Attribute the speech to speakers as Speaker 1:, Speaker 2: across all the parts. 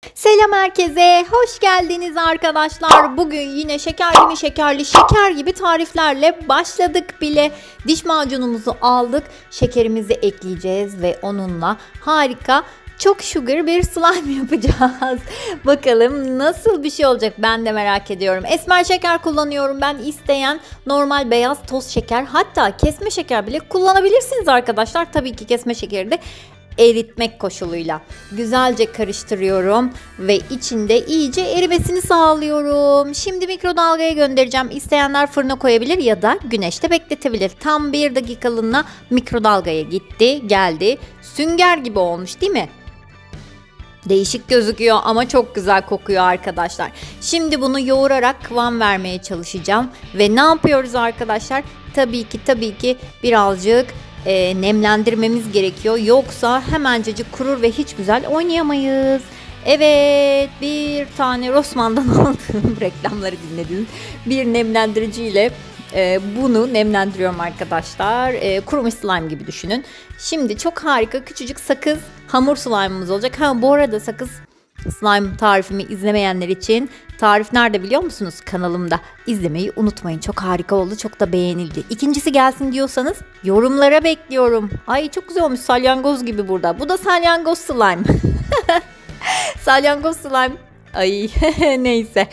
Speaker 1: Selam herkese, hoş geldiniz arkadaşlar. Bugün yine şekerli mi şekerli, şeker gibi tariflerle başladık bile. Diş macunumuzu aldık, şekerimizi ekleyeceğiz ve onunla harika, çok sugar bir slime yapacağız. Bakalım nasıl bir şey olacak, ben de merak ediyorum. Esmer şeker kullanıyorum ben, isteyen normal beyaz toz şeker, hatta kesme şeker bile kullanabilirsiniz arkadaşlar. Tabii ki kesme şekeri de eritmek koşuluyla. Güzelce karıştırıyorum ve içinde iyice erimesini sağlıyorum. Şimdi mikrodalgaya göndereceğim. İsteyenler fırına koyabilir ya da güneşte bekletebilir. Tam 1 dakikalığına mikrodalgaya gitti, geldi. Sünger gibi olmuş değil mi? Değişik gözüküyor ama çok güzel kokuyor arkadaşlar. Şimdi bunu yoğurarak kıvam vermeye çalışacağım. Ve ne yapıyoruz arkadaşlar? Tabii ki birazcık nemlendirmemiz gerekiyor. Yoksa hemencecik kurur ve hiç güzel oynayamayız. Evet, bir tane Rossmann'dan aldığım reklamları dinlediniz. Bir nemlendiriciyle bunu nemlendiriyorum arkadaşlar. Kurumuş slime gibi düşünün. Şimdi çok harika küçücük sakız hamur slime'ımız olacak. Bu arada sakız slime tarifimi izlemeyenler için, tarif nerede biliyor musunuz? Kanalımda. İzlemeyi unutmayın. Çok harika oldu. Çok da beğenildi. İkincisi gelsin diyorsanız yorumlara bekliyorum. Ay çok güzel olmuş. Salyangoz gibi burada. Bu da salyangoz slime. Salyangoz slime. Ay neyse.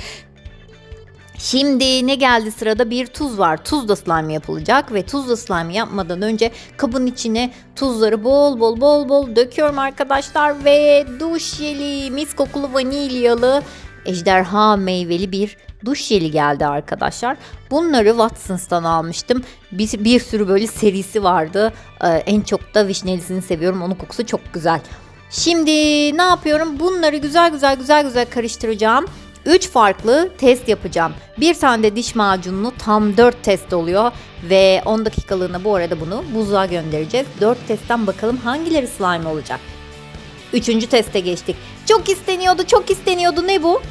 Speaker 1: Şimdi ne geldi sırada? Bir tuz var. Tuzla slime yapılacak ve tuzla slime yapmadan önce kabın içine tuzları bol bol döküyorum arkadaşlar ve duş jeli, mis kokulu vanilyalı, ejderha meyveli bir duş jeli geldi arkadaşlar. Bunları Watsons'tan almıştım. Bir sürü böyle serisi vardı. En çok da vişnelisini seviyorum. Onun kokusu çok güzel. Şimdi ne yapıyorum? Bunları güzel karıştıracağım. 3 farklı test yapacağım. Bir tane de diş macununu tam 4 test oluyor. Ve 10 dakikalığına bu arada bunu buzluğa göndereceğiz. 4 testten bakalım hangileri slime olacak. 3. teste geçtik. Çok isteniyordu. Ne bu?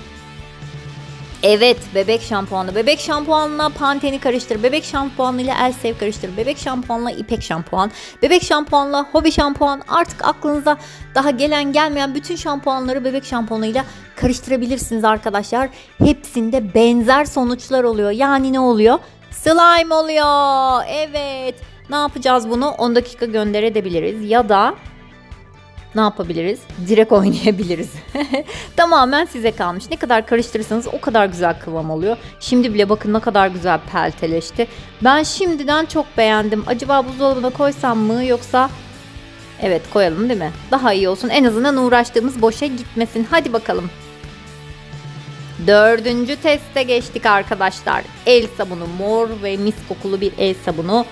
Speaker 1: Evet, bebek şampuanı. Bebek şampuanla Pantene'i karıştır. Bebek şampuanıyla Elsev karıştır. Bebek şampuanla İpek şampuan. Bebek şampuanla Hobby şampuan. Artık aklınıza daha gelen gelmeyen bütün şampuanları bebek şampuanıyla karıştırabilirsiniz arkadaşlar. Hepsinde benzer sonuçlar oluyor. Yani ne oluyor? Slime oluyor. Evet. Ne yapacağız bunu? 10 dakika gönderebiliriz ya da ne yapabiliriz? Direkt oynayabiliriz. Tamamen size kalmış. Ne kadar karıştırırsanız o kadar güzel kıvam oluyor. Şimdi bile bakın ne kadar güzel pelteleşti. Ben şimdiden çok beğendim. Acaba buzdolabına koysam mı yoksa... Evet, koyalım değil mi? Daha iyi olsun. En azından uğraştığımız boşa gitmesin. Hadi bakalım. 4. teste geçtik arkadaşlar. El sabunu, mor ve mis kokulu bir el sabunu.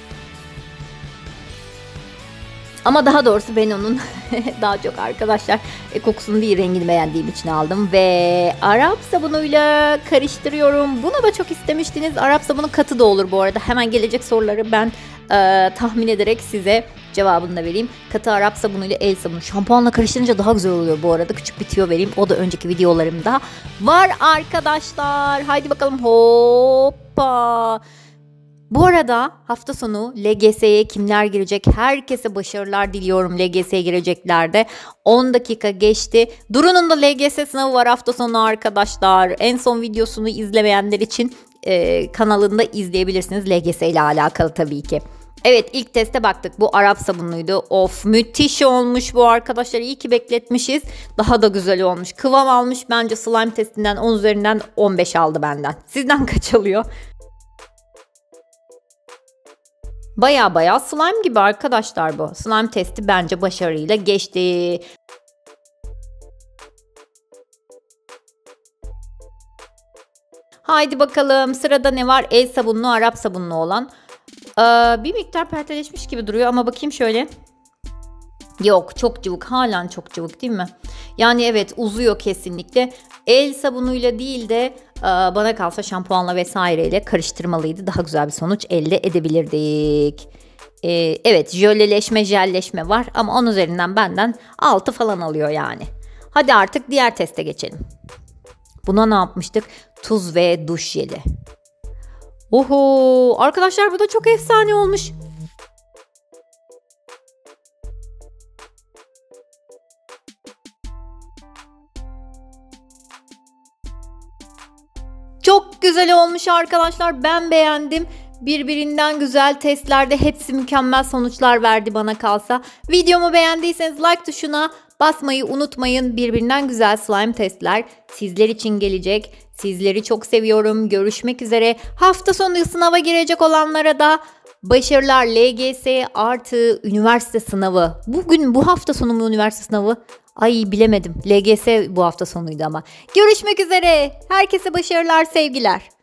Speaker 1: Ama daha doğrusu ben onun daha çok arkadaşlar kokusunu değil, rengini beğendiğim için aldım. Ve Arap sabunuyla karıştırıyorum. Bunu da çok istemiştiniz. Arap sabunu katı da olur bu arada. Hemen gelecek soruları ben tahmin ederek size cevabını da vereyim. Katı Arap sabunuyla el sabunu. Şampuanla karıştırınca daha güzel oluyor bu arada. Küçük bir tüyo vereyim. O da önceki videolarımda var arkadaşlar. Haydi bakalım, hoppa. Bu arada hafta sonu LGS'ye kimler girecek? Herkese başarılar diliyorum LGS'ye gireceklerde. 10 dakika geçti. Duru'nun da LGS sınavı var hafta sonu arkadaşlar. En son videosunu izlemeyenler için kanalında izleyebilirsiniz. LGS ile alakalı tabii ki. Evet, ilk teste baktık. Bu Arap sabunluydu. Of, müthiş olmuş bu arkadaşlar. İyi ki bekletmişiz. Daha da güzel olmuş. Kıvam almış. Bence slime testinden 10 üzerinden 15 aldı benden. Sizden kaç alıyor? Baya slime gibi arkadaşlar bu. Slime testi bence başarıyla geçti. Haydi bakalım, sırada ne var? El sabunlu, Arap sabunlu olan. Bir miktar pelteleşmiş gibi duruyor ama bakayım şöyle. Yok, çok cıvık, halen çok cıvık değil mi? Yani evet, uzuyor kesinlikle. El sabunuyla değil de bana kalsa şampuanla vesaireyle karıştırmalıydı. Daha güzel bir sonuç elde edebilirdik. Evet, jelleşme var ama 10 üzerinden benden 6 falan alıyor yani. Hadi artık diğer teste geçelim. Buna ne yapmıştık? Tuz ve duş jeli. Oho, arkadaşlar bu da çok efsane olmuş. Çok güzel olmuş arkadaşlar. Ben beğendim. Birbirinden güzel testlerde hepsi mükemmel sonuçlar verdi bana kalsa. Videomu beğendiyseniz like tuşuna basmayı unutmayın. Birbirinden güzel slime testler sizler için gelecek. Sizleri çok seviyorum. Görüşmek üzere. Hafta sonu sınava girecek olanlara da başarılar. LGS artı üniversite sınavı. Bu hafta sonu mu üniversite sınavı? Ay bilemedim. LGS bu hafta sonuydu ama. Görüşmek üzere. Herkese başarılar, sevgiler.